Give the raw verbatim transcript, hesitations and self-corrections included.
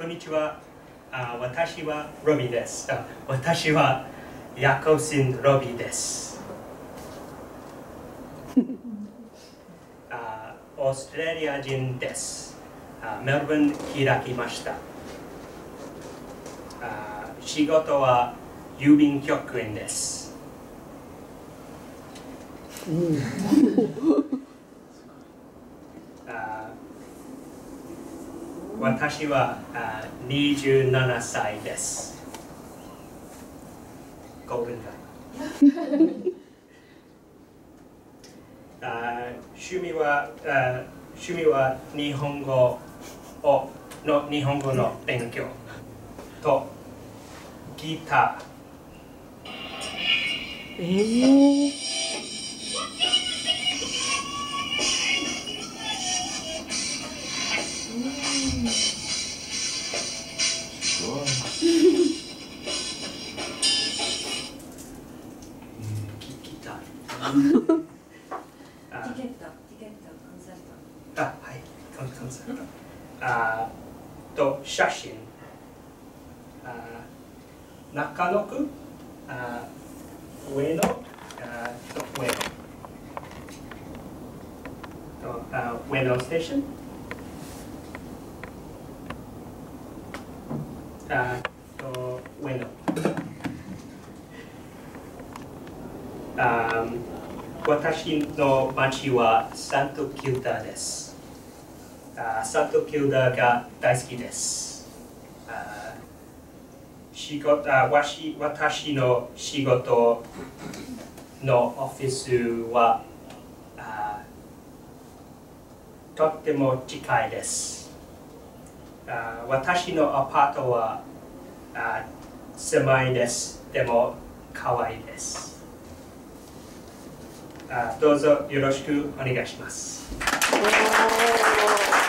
んにちは。あ、私はロビーです。あ、私はヤコシン・ロビーです。あ、オーストラリア人です。あ、メルボルン開きました。あ、仕事は郵便局員です。あ、私はあにじゅうななさいです。ゴールデンタイム。あ、趣味はあ趣味は日本語をの日本語の勉強とギター。 えーあ、はい、コンサート。あと写真。あ、中野区、あ、上野、あと上野。とあ上野ステーション。あと上野。あ、私の町はサントキルダです。あ、サントキルダが大好きです。あ、仕事、あ、わし、私の仕事のオフィスはあとっても近いです。あ、私のアパートはあ狭いです。でも可愛いです。あ、どうぞよろしくお願いします。